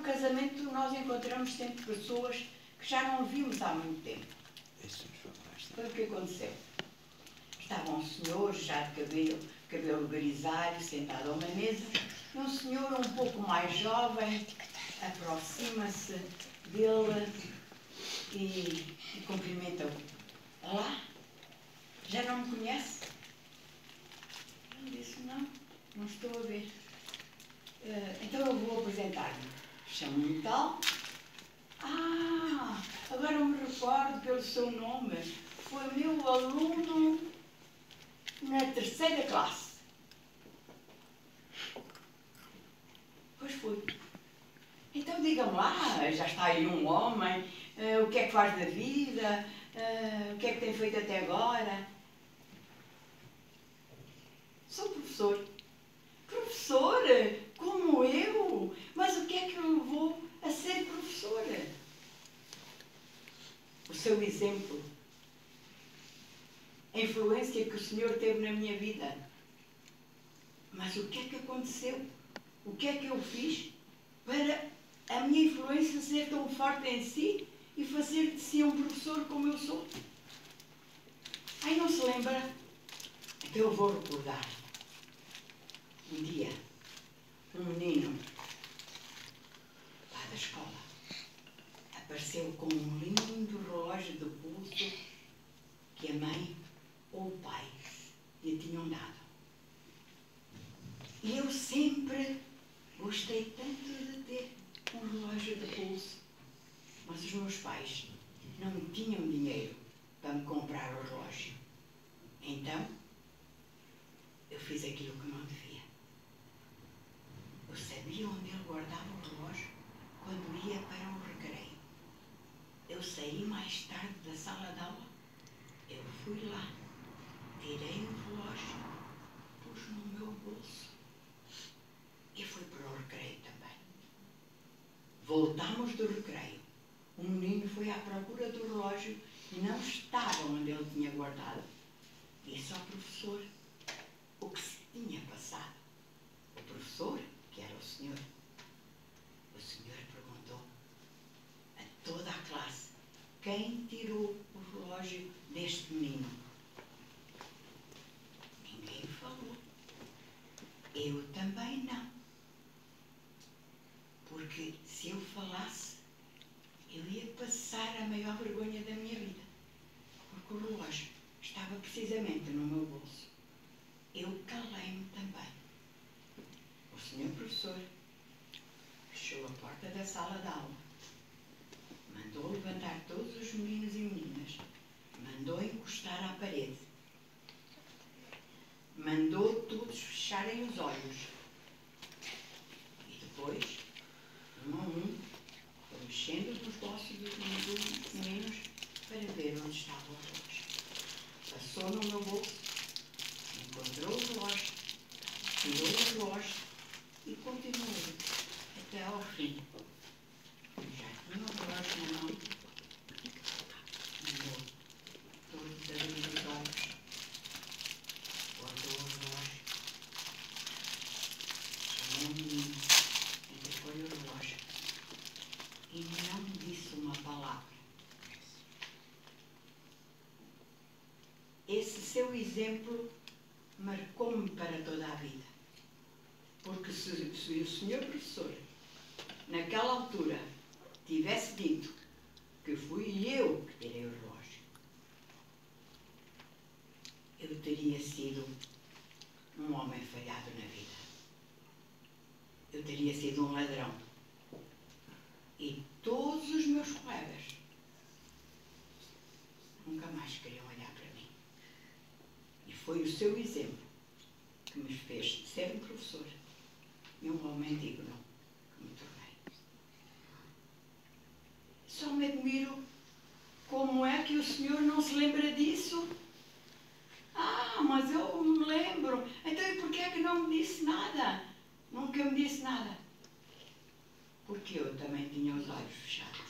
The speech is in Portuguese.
casamento nós encontramos sempre pessoas que já não vimos há muito tempo. Foi o que aconteceu. Estava um senhor já de cabelo grisalho, sentado a uma mesa, e um senhor um pouco mais jovem aproxima-se dele e cumprimenta-o. Olá, já não me conhece? Ele disse, não estou a ver. Então eu vou apresentar-me. Chamo-me tal. Agora me recordo pelo seu nome. Foi meu aluno na 3ª classe. Pois foi. Então diga-me lá, já está aí um homem, o que é que faz da vida, o que é que tem feito até agora? Sou professor. Professor? Como eu? Mas o que é que eu levou a ser professora? O seu exemplo. A influência que o Senhor teve na minha vida. Mas o que é que aconteceu? O que é que eu fiz para a minha influência ser tão forte em si e fazer de si um professor como eu sou? Ai, não se lembra? Então eu vou recordar. Um dia, um menino lá da escola apareceu com um lindo relógio de pulso que a mãe ou o pai lhe tinham dado. E eu sempre gostei tanto de ter um relógio de pulso, mas os meus pais não tinham dinheiro para me comprar o relógio. Então, eu fiz aquilo que não devia. Eu sabia onde ele guardava o relógio quando ia para o recreio. Eu saí mais tarde da sala de aula. Eu fui lá, tirei o relógio, pus no meu bolso e fui para o recreio também. Voltámos do recreio. O menino foi à procura do relógio e não estava onde ele tinha guardado. Disse ao professor o que se tinha passado. O professor, que era o senhor perguntou a toda a classe quem tirou o relógio deste menino. Ninguém falou. Eu também não. Porque se eu falasse, eu ia passar a maior vergonha da minha vida. Porque o relógio estava precisamente no meu bolso. Eu calei-me também. O senhor professor fechou a porta da sala de aula, mandou levantar todos os meninos e meninas, mandou encostar à parede, mandou todos fecharem os olhos e depois, um a um, foi mexendo nos bolsos dos meninos para ver onde estava o relógio. Passou no meu bolso, encontrou o relógio, tirou o relógio e continuou até ao fim. Já tinha o relógio na mão, mandou todos abrir os olhos, guardou o relógio, chamou o menino, entregou-lhe o relógio e não disse uma palavra. Esse seu exemplo marcou-me para toda a vida. Porque se o senhor professor, naquela altura, tivesse dito que fui eu que tirei o relógio, eu teria sido um homem falhado na vida. Eu teria sido um ladrão. E todos os meus colegas nunca mais queriam olhar para mim. E foi o seu exemplo que me fez ser um professor e um homem digno que me tornei. Só me admiro como é que o senhor não se lembra disso. Mas eu me lembro. Então e porquê é que não me disse nada? Nunca me disse nada. Porque eu também tinha os olhos fechados.